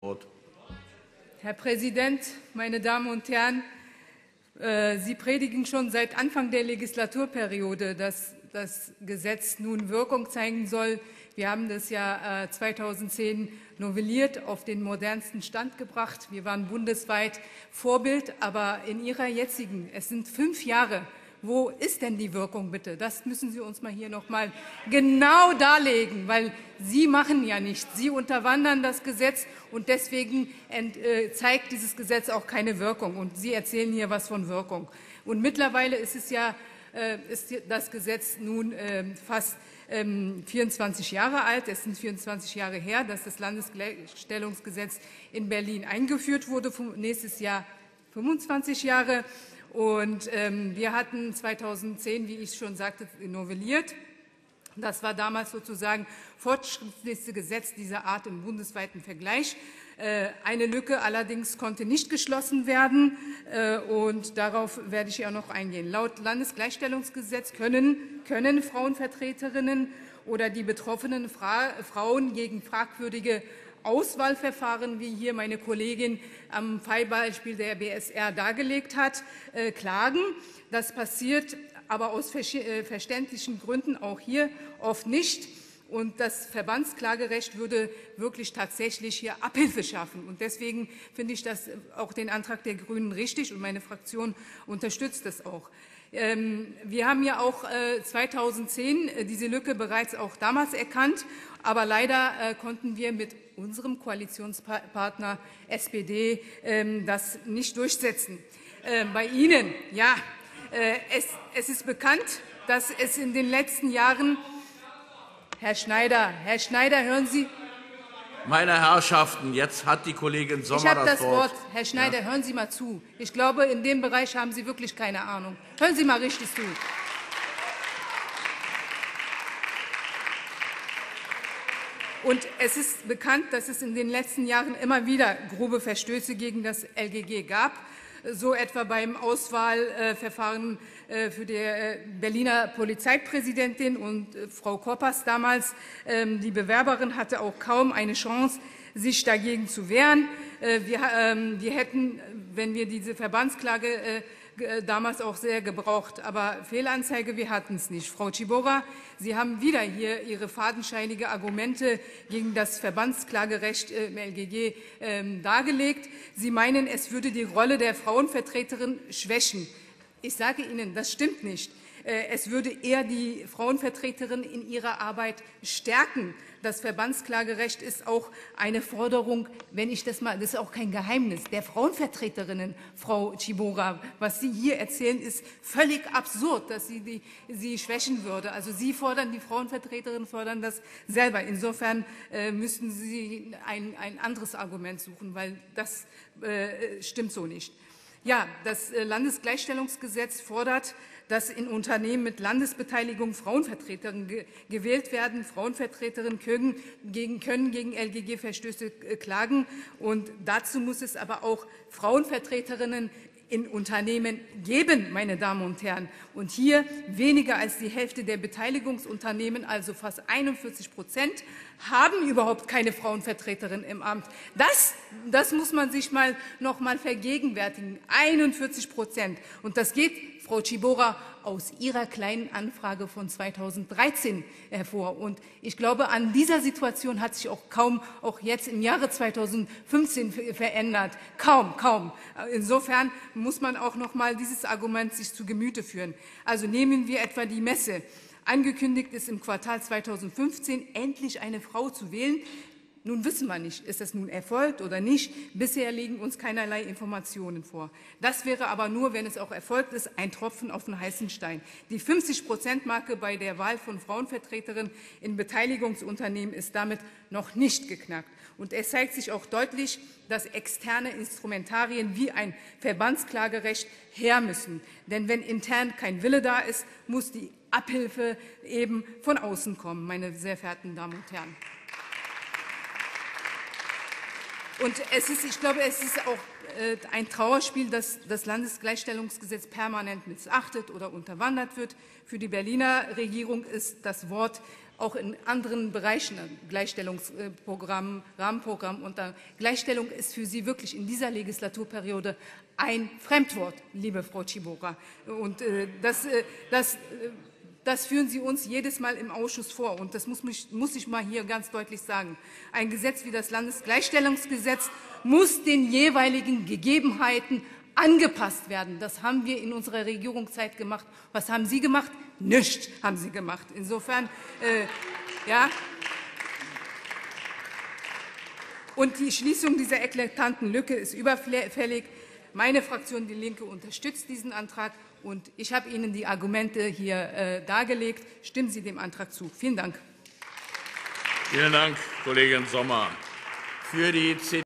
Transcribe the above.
Wort. Herr Präsident, meine Damen und Herren! Sie predigen schon seit Anfang der Legislaturperiode, dass das Gesetz nun Wirkung zeigen soll. Wir haben das ja 2010 novelliert, auf den modernsten Stand gebracht. Wir waren bundesweit Vorbild, aber in Ihrer jetzigen, es sind 5 Jahre, wo ist denn die Wirkung bitte? Das müssen Sie uns mal hier noch mal genau darlegen, weil Sie machen ja nichts. Sie unterwandern das Gesetz und deswegen zeigt dieses Gesetz auch keine Wirkung. Und Sie erzählen hier was von Wirkung. Und mittlerweile ist das Gesetz nun fast 24 Jahre alt. Es sind 24 Jahre her, dass das Landesgleichstellungsgesetz in Berlin eingeführt wurde. Nächstes Jahr 25 Jahre. Und wir hatten 2010, wie ich schon sagte, novelliert. Das war damals sozusagen fortschrittlichste Gesetz dieser Art im bundesweiten Vergleich. Eine Lücke allerdings konnte nicht geschlossen werden, und darauf werde ich ja noch eingehen. Laut Landesgleichstellungsgesetz können Frauenvertreterinnen oder die betroffenen Frauen gegen fragwürdige Auswahlverfahren, wie hier meine Kollegin am Fallbeispiel der BSR dargelegt hat, klagen. Das passiert aber aus verständlichen Gründen auch hier oft nicht. Und das Verbandsklagerecht würde wirklich tatsächlich hier Abhilfe schaffen. Und deswegen finde ich auch den Antrag der Grünen richtig, und meine Fraktion unterstützt das auch. Wir haben ja auch 2010 diese Lücke bereits auch damals erkannt, aber leider konnten wir mit unserem Koalitionspartner SPD das nicht durchsetzen. Bei Ihnen, ja, es ist bekannt, dass es in den letzten Jahren Herr Schneider, hören Sie. Meine Herrschaften, jetzt hat die Kollegin Sommer das Wort. Ich habe das Wort. Herr Schneider, ja. Hören Sie mal zu. Ich glaube, in dem Bereich haben Sie wirklich keine Ahnung. Hören Sie mal richtig zu. Und es ist bekannt, dass es in den letzten Jahren immer wieder grobe Verstöße gegen das LGG gab. So etwa beim Auswahlverfahren für die Berliner Polizeipräsidentin und Frau Koppers damals. Die Bewerberin hatte auch kaum eine Chance, sich dagegen zu wehren. Wir hätten, wenn wir diese Verbandsklage damals auch sehr gebraucht. Aber Fehlanzeige, wir hatten es nicht. Frau Tschibora, Sie haben wieder hier Ihre fadenscheinigen Argumente gegen das Verbandsklagerecht im LGG dargelegt. Sie meinen, es würde die Rolle der Frauenvertreterin schwächen. Ich sage Ihnen, das stimmt nicht. Es würde eher die Frauenvertreterin in ihrer Arbeit stärken. Das Verbandsklagerecht ist auch eine Forderung, das ist auch kein Geheimnis, der Frauenvertreterinnen, Frau Tschibora. Was Sie hier erzählen, ist völlig absurd, dass sie schwächen würde. Also Sie fordern, die Frauenvertreterinnen fordern das selber. Insofern müssten Sie ein anderes Argument suchen, weil das stimmt so nicht. Ja, das Landesgleichstellungsgesetz fordert, dass in Unternehmen mit Landesbeteiligung Frauenvertreterinnen gewählt werden. Frauenvertreterinnen können gegen LGG-Verstöße klagen. Und dazu muss es aber auch Frauenvertreterinnen in Unternehmen geben, meine Damen und Herren. Und hier weniger als die Hälfte der Beteiligungsunternehmen, also fast 41%, haben überhaupt keine Frauenvertreterin im Amt. Das muss man sich noch mal vergegenwärtigen. 41%. Und das geht, Frau Tschibora, aus Ihrer kleinen Anfrage von 2013 hervor. Und ich glaube, an dieser Situation hat sich auch jetzt im Jahre 2015 verändert. Kaum. Insofern muss man auch noch mal dieses Argument sich zu Gemüte führen. Also nehmen wir etwa die Messe. Angekündigt ist im Quartal 2015, endlich eine Frau zu wählen. Nun wissen wir nicht, ist das nun erfolgt oder nicht. Bisher liegen uns keinerlei Informationen vor. Das wäre aber nur, wenn es auch erfolgt ist, ein Tropfen auf den heißen Stein. Die 50%-Marke bei der Wahl von Frauenvertreterinnen in Beteiligungsunternehmen ist damit noch nicht geknackt. Und es zeigt sich auch deutlich, dass externe Instrumentarien wie ein Verbandsklagerecht her müssen. Denn wenn intern kein Wille da ist, muss die Abhilfe eben von außen kommen, meine sehr verehrten Damen und Herren. Und ich glaube, es ist auch ein Trauerspiel, dass das Landesgleichstellungsgesetz permanent missachtet oder unterwandert wird. Für die Berliner Regierung ist das Wort auch in anderen Bereichen, Gleichstellungsprogrammen, Rahmenprogrammen. Und Gleichstellung ist für Sie wirklich in dieser Legislaturperiode ein Fremdwort, liebe Frau Cibora. Und das führen Sie uns jedes Mal im Ausschuss vor. Und das muss ich mal hier ganz deutlich sagen. Ein Gesetz wie das Landesgleichstellungsgesetz muss den jeweiligen Gegebenheiten angepasst werden. Das haben wir in unserer Regierungszeit gemacht. Was haben Sie gemacht? Nichts haben Sie gemacht. Insofern, ja. Und die Schließung dieser eklatanten Lücke ist überfällig. Meine Fraktion Die Linke unterstützt diesen Antrag. Und ich habe Ihnen die Argumente hier dargelegt. Stimmen Sie dem Antrag zu. Vielen Dank. Vielen Dank, Kollegin Sommer. Für die